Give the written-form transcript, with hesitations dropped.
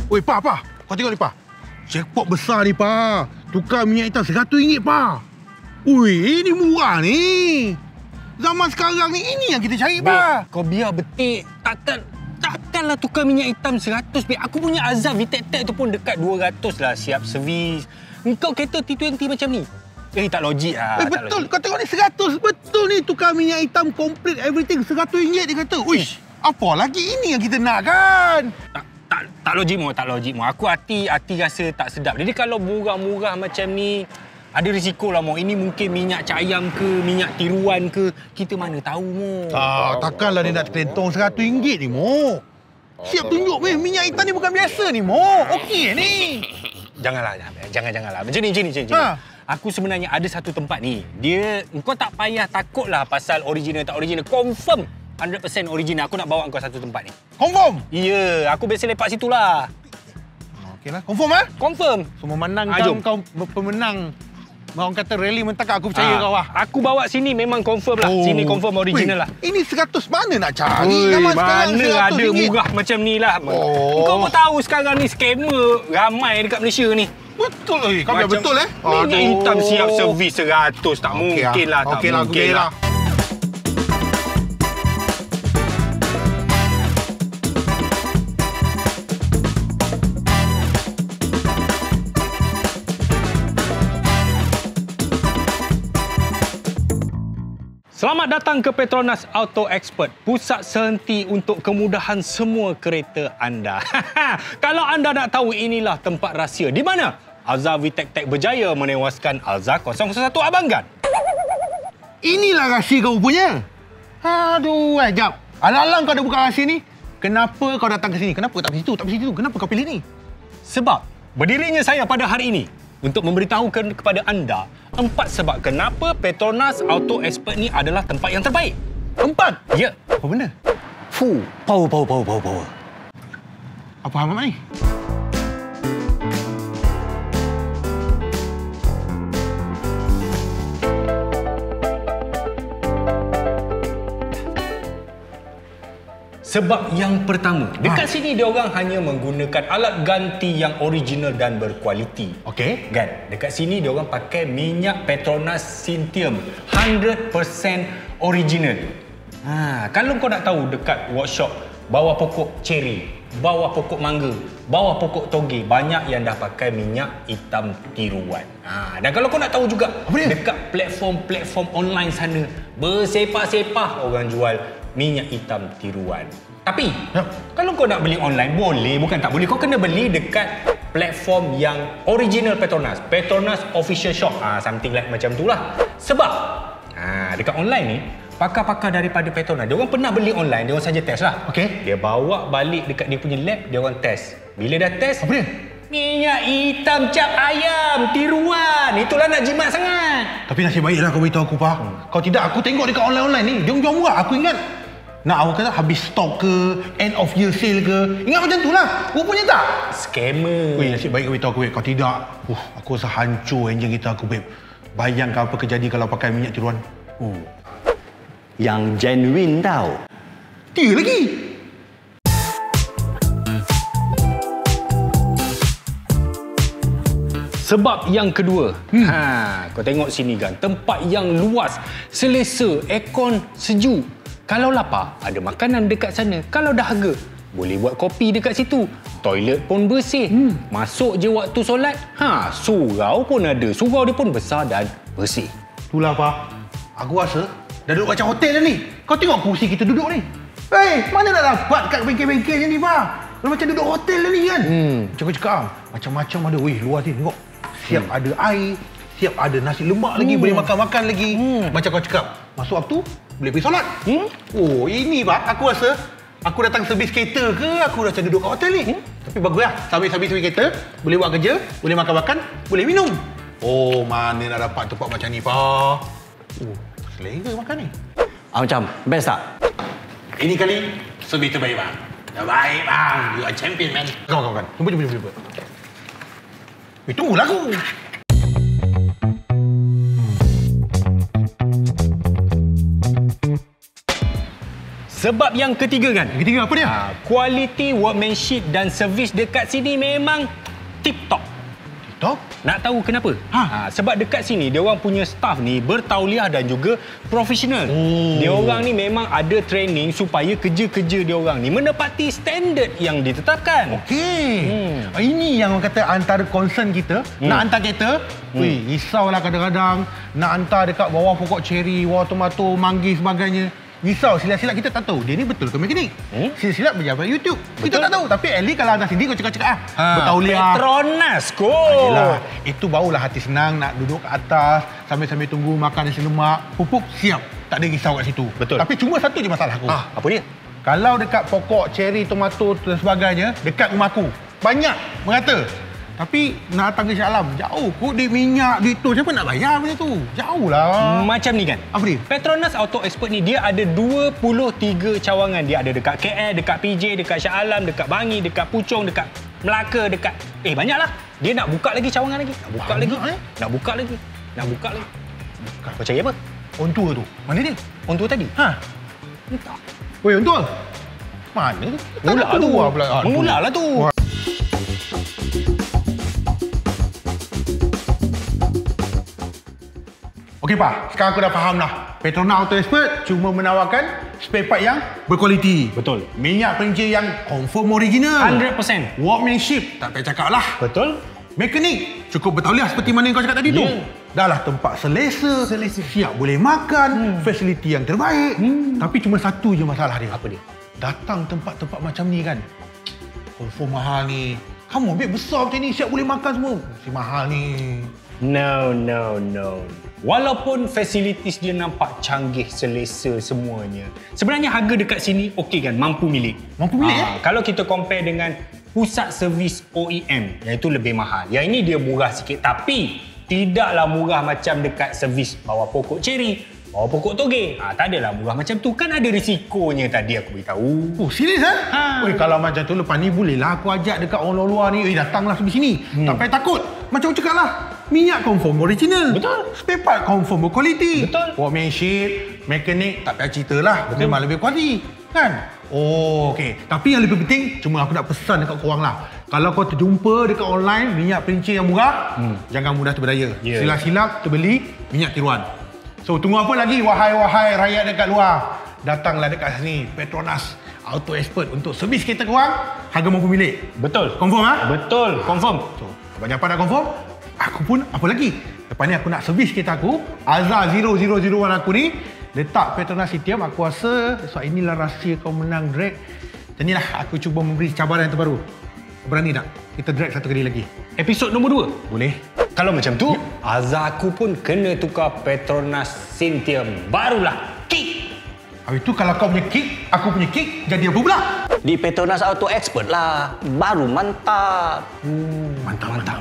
Oi, Pa. Kau tengok ni, Pa. Jackpot besar ni, Pa. Tukar minyak hitam RM100, Pa. Ui, ini murah ni. Zaman sekarang ni, ini yang kita cari, Pa. Kau biar betik. Takkanlah tukar minyak hitam 100, Bek. Aku punya Azhar VTEC tu pun dekat 200 lah siap servis. Engkau kereta T20 macam ni? Tak logik lah. Betul. Kau tengok ni 100. Betul ni tukar minyak hitam complete everything. RM100 dia kata. Uish, apa lagi ini yang kita nak kan? Tak logik mu. Aku hati rasa tak sedap. Jadi kalau murah-murah macam ni, ada risiko lah mu. Ini mungkin minyak cak ayam ke, minyak tiruan ke. Kita mana tahu mu. Takkanlah dia nak kelentong RM100 ni mu. Siap tunjuk minyak hitam ni bukan biasa ni mu. Okey ni. Janganlah. Macam ni. Aku sebenarnya ada satu tempat ni. Engkau tak payah takutlah pasal original tak original. Confirm 100% original. Aku nak bawa engkau satu tempat ni. Confirm? Ya, aku biasa lepak situ lah. Okeylah. Confirm ah? Confirm. Semua menang kau pemenang. Orang kata rally mentak aku percaya kau lah. Aku bawa sini memang confirm lah. Sini confirm original lah. Ini 100 mana nak cari? Zaman sekarang mana ada murah macam ni lah. Kau pun tahu sekarang ni scammer ramai dekat Malaysia ni. Betul. Kau biar betul Minyak hitam siap servis 100. Tak mungkin lah. Okey lah. Selamat datang ke Petronas Auto Expert, pusat sehenti untuk kemudahan semua kereta anda. Kalau anda nak tahu, inilah tempat rahsia di mana Alza VTEC berjaya menewaskan Alza 001 Abanggan. Inilah rahsia kau punya. Aduh, jap. Alang-alang kau dah buka rahsia ni. Kenapa kau datang ke sini? Kenapa tak pergi situ? Kenapa kau pilih ni? Sebab berdirinya saya pada hari ini untuk memberitahukan kepada anda 4 sebab kenapa Petronas Auto Expert ni adalah tempat yang terbaik. 4? Ya. Apa benda? Power. Apa hal ni? Sebab yang pertama, dekat sini dia orang hanya menggunakan alat ganti yang original dan berkualiti. Okey. Kan? Dekat sini dia orang pakai minyak Petronas Syntium 100% original. Kalau kau nak tahu dekat workshop bawah pokok cherry, bawah pokok mangga, bawah pokok toge, banyak yang dah pakai minyak hitam tiruan. Dan kalau kau nak tahu juga, dekat platform online sana bersepah-sepah orang jual minyak hitam tiruan. Tapi kalau kau nak beli online boleh, bukan tak boleh. Kau kena beli dekat platform yang original Petronas Official Shop. Something like macam tu lah. Sebab dekat online ni, pakar-pakar daripada Petronas, dia orang pernah beli online, dia orang saja test lah. Okey. Dia bawa balik dekat dia punya lab, dia orang test. Bila dah test, apa dia? Minyak hitam cap ayam tiruan. Itulah nak jimat sangat. Tapi nasib baiklah kau beritahu aku, Pa. Kalau tidak, aku tengok dekat online ni, dia jual murah. Aku ingat nak awak kata habis stok ke, end of year sale ke. Ingat macam tu lah. Rupanya tak. Scammer. Nasib baik kau beritahu aku, Beb. Kalau tidak, aku rasa hancur enjin kita aku, Beb. Bayangkan apa kejadi kalau pakai minyak tiruan. Yang genuine tau. Dia lagi. Sebab yang kedua, kau tengok sini kan, tempat yang luas, selesa, aircon sejuk. Kalau lapar, ada makanan dekat sana. Kalau dahaga, boleh buat kopi dekat situ. Toilet pun bersih. Masuk je waktu solat, surau pun ada. Surau dia pun besar dan bersih. Itulah, Pa. Aku rasa dah duduk macam hotel dah ni. Kau tengok kursi kita duduk ni. Mana nak dapat kat bengkel-bengkel macam ni, Pa? Macam duduk hotel dah ni kan? Cakap-cakap macam-macam ada. Luar ni tengok. Siap ada air, siap ada nasi lemak lagi, boleh makan-makan lagi. Macam kau cakap, masuk waktu, boleh pergi solat. Ini, Pa, aku rasa aku datang servis kereta ke, aku dah duduk kat hotel ni. Tapi baguslah, sambil servis kereta, boleh buat kerja, boleh makan-makan, boleh minum. Mana nak dapat tempat macam ni, Pa? Selera makan ni. Macam, best tak? Ini kali, servis terbaik, bang. Terbaik, bang. You are champion, man. Kawan-kawan, jumpa. Tunggulah aku. Sebab yang ketiga kan, Yang ketiga apa dia? quality workmanship dan servis dekat sini memang tip top. Top? Nak tahu kenapa? Sebab dekat sini dia orang punya staff ni bertauliah dan juga profesional. Dia orang ni memang ada training supaya kerja-kerja dia orang ni menepati standard yang ditetapkan. Okey. Ini yang orang kata antara concern kita. Nak hantar kereta, risaulah kadang-kadang. Nak hantar dekat bawah pokok ceri, bawah tomato, manggis sebagainya. Risau, silap-silap kita tak tahu dia ni betul ke mekanik. Silap-silap berjabat YouTube. Kita tak tahu. Tapi at least kalau hantar sini kau cakap-cakap bertauliah. Petronas Yelah, itu barulah hati senang nak duduk kat atas sambil-sambil tunggu makan nasi lemak, pupuk siap. Tak ada risau kat situ. Betul. Tapi cuma satu je masalah aku. Apa dia? Kalau dekat pokok ceri, tomato dan sebagainya dekat rumah aku, banyak merata. Tapi nak datang ke Shah Alam, jauh kot, duit minyak, duit tu. Siapa nak bayar benda tu? Jauh lah. Macam ni kan? Apa dia? Petronas Auto Expert ni dia ada 23 cawangan. Dia ada dekat KL, dekat PJ, dekat Shah Alam, dekat Bangi, dekat Puchong, dekat Melaka, dekat... banyaklah. Dia nak buka lagi cawangan lagi. Nak buka lagi. Nak buka lagi. Nak buka lagi. Kau cari apa? On tour tu. Mana dia? On tour tadi? Entah. Weh, on tour? Mana tu? Mengular tu. Mengular lah tu. Okey Pak, sekarang aku dah faham dah. Petronas Auto Expert cuma menawarkan spare part yang berkualiti. Betul. Minyak perincin yang confirm original. 100%. Workmanship, tak payah cakap lah. Betul. Mekanik, cukup bertauliah seperti mana yang kau cakap tadi tu. Dah lah tempat selesa, siap boleh makan, fasiliti yang terbaik. Tapi cuma satu je masalah dia. Apa dia? Datang tempat-tempat macam ni kan, confirm mahal ni. Kamu ambil besar macam ni, siap boleh makan semua. Si mahal ni. No. Walaupun facilities dia nampak canggih, selesa semuanya, sebenarnya harga dekat sini okey kan, mampu milik. Mampu milik Kalau kita compare dengan pusat servis OEM, yang itu lebih mahal. Yang ini dia murah sikit, tapi tidaklah murah macam dekat servis bawah pokok ceri, bawah pokok toge. Tak adalah murah macam tu, kan ada risikonya tadi aku beritahu. Oh, serius Weh, kalau macam tu lepas ni bolehlah aku ajak dekat orang luar ni, datanglah sampai sini. Tak payah takut. Macam cakap lah, minyak confirm original. Betul. Spare part confirm berkualiti. Betul. Workmanship, mekanik, tak payah cerita lah. Memang lebih kualiti. Kan? Oh, okey. Tapi yang lebih penting, cuma aku nak pesan dekat korang lah. Kalau kau terjumpa dekat online minyak perincin yang murah, jangan mudah terberdaya. Silap-silap terbeli minyak tiruan. So, tunggu apa lagi wahai-wahai rakyat dekat luar? Datanglah dekat sini, Petronas Auto Expert untuk servis kereta korang, harga mampu milik. Betul. Confirm Betul, confirm. So, banyak apa dah confirm? Aku pun apa lagi? Lepas ni aku nak servis kereta aku, Azza 0001 aku ni, letak Petronas Lithium. Aku rasa inilah rahsia kau menang drag. Dan inilah aku cuba memberi cabaran yang terbaru. Berani tak? Kita drag satu kali lagi. Episod nombor 2. Boleh? Kalau macam tu, Azza aku pun kena tukar Petronas Sintium. Barulah kick. Habis tu kalau kau punya kick, aku punya kick, jadi apa pula? Di Petronas Auto Expert lah. Baru mantap. Mantap.